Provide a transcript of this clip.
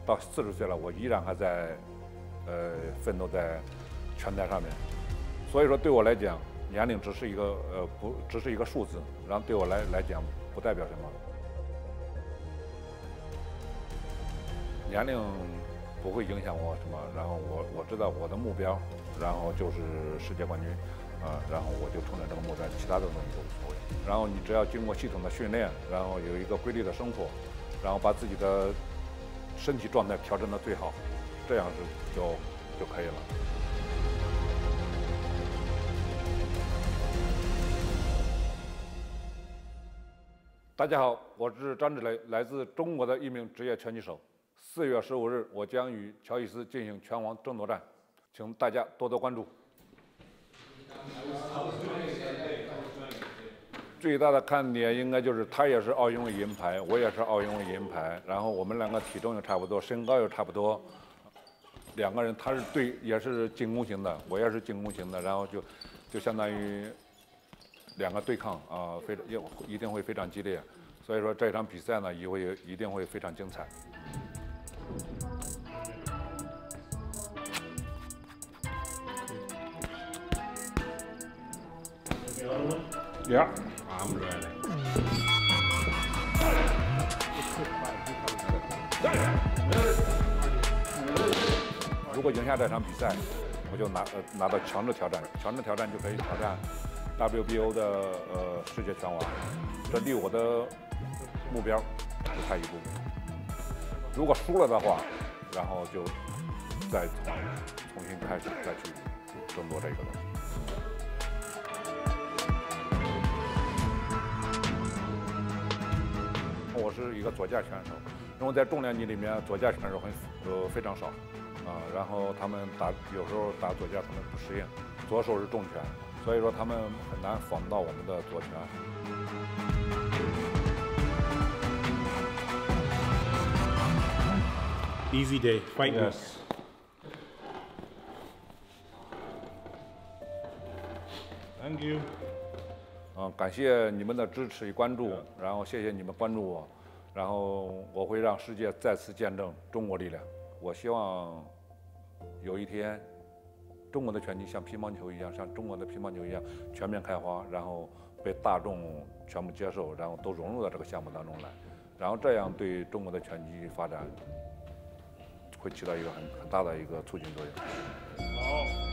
到40岁了，我依然还在奋斗在拳台上面。所以说，对我来讲，年龄只是一个不只是一个数字，然后对我来讲不代表什么。年龄不会影响我什么，然后我知道我的目标，然后就是世界冠军，然后我就冲着这个目标，其他的东西都无所谓。然后你只要经过系统的训练，然后有一个规律的生活，然后把自己的身体状态调整到最好，这样就可以了。大家好，我是张志磊，来自中国的一名职业拳击手。4月15日，我将与乔伊斯进行拳王争夺战，请大家多多关注。最大的看点应该就是他也是奥运会银牌，我也是奥运会银牌，然后我们两个体重也差不多，身高也差不多。两个人他是也是进攻型的，我也是进攻型的，然后就相当于两个对抗啊，一定会非常激烈。所以说这场比赛呢，一定会非常精彩。Yeah, I'm ready. 如果赢下这场比赛，我就拿到强制挑战，强制挑战就可以挑战 WBO 的世界拳王，这离我的目标只差一步。如果输了的话，然后就再重新开始再去争夺这个东西。我是一个左架拳手，因为在重量级里面左架拳手非常少，然后他们有时候打左架他们不适应，左手是重拳，所以说他们很难仿到我们的左拳。 Easy day, fight me. Yes. Thank you. 感谢你们的支持与关注，然后谢谢你们关注我，然后我会让世界再次见证中国力量。我希望有一天，中国的拳击像乒乓球一样，像中国的乒乓球一样全面开花，然后被大众全部接受，然后都融入到这个项目当中来，然后这样对中国的拳击发展会起到一个很大的一个促进作用。 好。